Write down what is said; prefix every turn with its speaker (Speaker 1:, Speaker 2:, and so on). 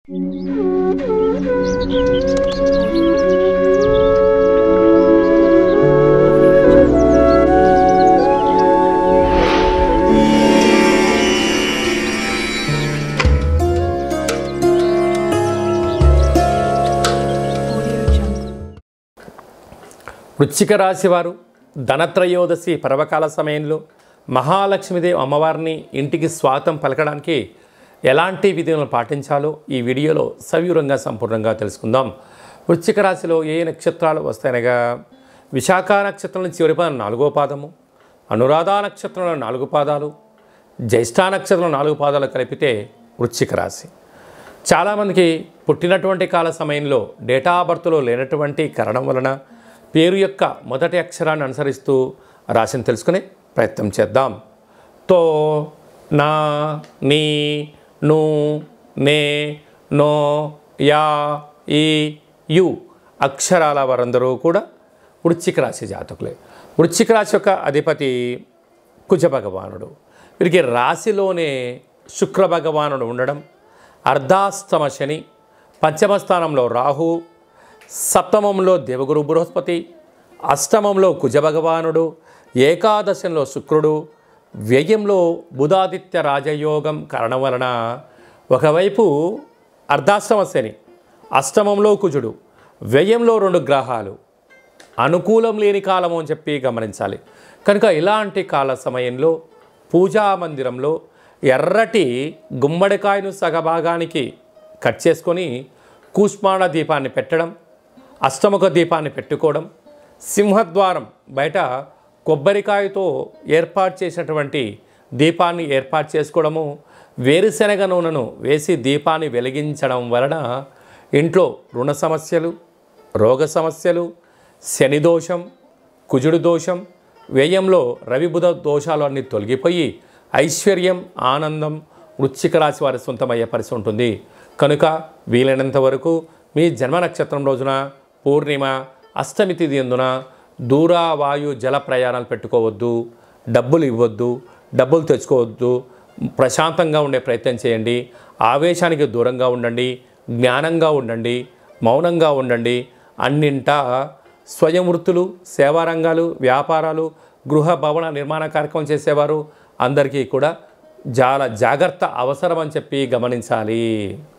Speaker 1: వృశ్చిక రాశి వారు ధనత్రయోదశి పర్వకాల సమయంలో మహాలక్ష్మీదేవి అమ్మవారిని ఇంటికి స్వాగతం పలకడానికి ఎలాంటి విధులను పాటించాలో ఈ వీడియోలో సవివరంగా సంపూర్ణంగా తెలుసుకుందాం. వృశ్చిక రాశిలో ఏ నక్షత్రాలు వస్తాయనగా విశాఖ నక్షత్రంలో చివరి పాదం 4వ పాదము, అనురాధ నక్షత్రంలో 4 పాదాలు, జ్యేష్ఠ నక్షత్రంలో 4 పాదాలు కలిపితే వృశ్చిక రాశి. చాలామందికి పుట్టినటువంటి కాల సమయంలో డేటా ఆఫ్ బర్త్లో లేనటువంటి కారణం వలన పేరు యొక్క మొదటి అక్షరాన్ని అనుసరిస్తూ రాశిని తెలుసుకునే ప్రయత్నం చేద్దాం. తో, నా, నీ, ను, నే, నో, యా, ఈ, యు అక్షరాల వారందరూ కూడా వృశ్చిక రాశి జాతకులే. వృశ్చిక రాశి యొక్క అధిపతి కుజ భగవానుడు. వీరికి రాశిలోనే శుక్ర భగవానుడు ఉండడం, అర్ధాష్టమ శని, పంచమ స్థానంలో రాహు, సప్తమంలో దేవగురు బృహస్పతి, అష్టమంలో కుజ భగవానుడు, ఏకాదశంలో శుక్రుడు, వ్యయంలో బుధాదిత్య రాజయోగం కారణం వలన ఒకవైపు అర్ధాష్టమ శని, అష్టమంలో కుజుడు, వ్యయంలో 2 గ్రహాలు అనుకూలం లేని కాలము అని చెప్పి గమనించాలి. కనుక ఇలాంటి కాల సమయంలో పూజా మందిరంలో ఎర్రటి గుమ్మడికాయను సగభాగానికి కట్ చేసుకొని కూష్మాండ దీపాన్ని పెట్టడం, అష్టముఖ దీపాన్ని పెట్టుకోవడం, సింహద్వారం బయట కొబ్బరికాయతో ఏర్పాటు చేసినటువంటి దీపాన్ని ఏర్పాటు చేసుకోవడము, వేరుశనగ నూనెను వేసి దీపాన్ని వెలిగించడం వలన ఇంట్లో రుణ సమస్యలు, రోగ సమస్యలు, శని దోషం, కుజుడు దోషం, వ్యయంలో రవిబుధ దోషాలు అన్నీ తొలగిపోయి ఐశ్వర్యం, ఆనందం వృశ్చిక రాశి వారి సొంతమయ్యే పరిస్థితి ఉంటుంది. కనుక వీలైనంత వరకు మీ జన్మ నక్షత్రం రోజున పూర్ణిమ, అష్టమి తిథి ఎందున దూర వాయు జల ప్రయాణాలు పెట్టుకోవద్దు, డబ్బులు ఇవ్వద్దు, డబ్బులు తెచ్చుకోవద్దు, ప్రశాంతంగా ఉండే ప్రయత్నం చేయండి, ఆవేశానికి దూరంగా ఉండండి, జ్ఞానంగా ఉండండి, మౌనంగా ఉండండి. అన్నింటా స్వయం వృత్తులు, సేవా రంగాలు, వ్యాపారాలు, గృహ భవన నిర్మాణ కార్యక్రమం చేసేవారు అందరికీ కూడా చాలా జాగ్రత్త అవసరం అని చెప్పి గమనించాలి.